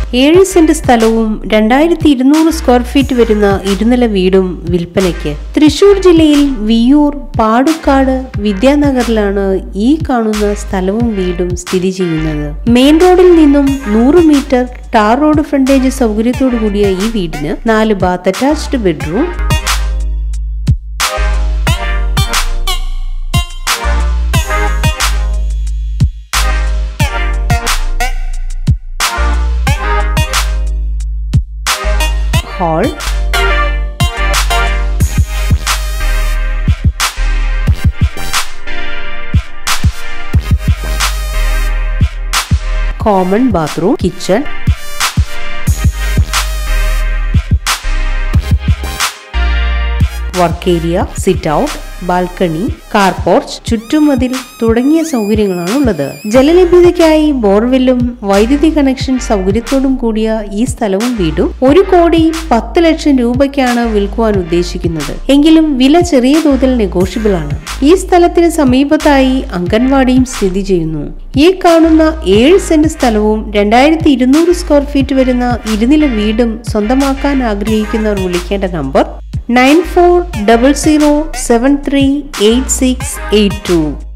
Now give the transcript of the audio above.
7 saint സ്ഥലവും 2200 square feet വരുന്ന ഇരുനില വീടും വിൽപ്പനയ്ക്ക്. തൃശൂർ ജില്ലയിൽ വിയ്യൂർ പാടുക്കാട് വിദ്യാനഗറിലാണ് ഈ കാണുന്ന സ്ഥലവും വീടും സ്ഥിതി ചെയ്യുന്നത്. മെയിൻ റോഡിൽ നിന്നും 100 മീറ്റർ ടാർ റോഡ് ഫ്രണ്ടേജ് സൗകര്യത്തോടു കൂടിയ ഈ വീടിന് 4 bath attached bedroom, hall, common bathroom, kitchen, work area, sit out, balcony, car porch, ചുറ്റുമതിൽ തുടങ്ങിയ സൗകര്യങ്ങളാണ് ഉള്ളത്. ജലലഭ്യതയ്ക്കായി ബോർവെല്ലും വൈദ്യുതി കണക്ഷൻ സൗകര്യത്തോടും കൂടിയ ഈ സ്ഥലവും വീടും 1,10,00,000 രൂപയ്ക്കാണ് വിൽക്കുവാൻ ഉദ്ദേശിക്കുന്നത്. എങ്കിലും വില ചെറിയ തോതിൽ നെഗോഷ്യബിൾ ആണ്. ഈ സ്ഥലത്തിന് സമീപത്തായി അംഗൻവാടിയും സ്ഥിതി ചെയ്യുന്നു. ഈ കാണുന്ന 7 സെന്റ് സ്ഥലവും 2200 സ്ക്വയർ ഫീറ്റ് വരുന്ന ഇരുനില വീടും സ്വന്തമാക്കാൻ ആഗ്രഹിക്കുന്നവർ വിളിക്കേണ്ട നമ്പർ 9400738682.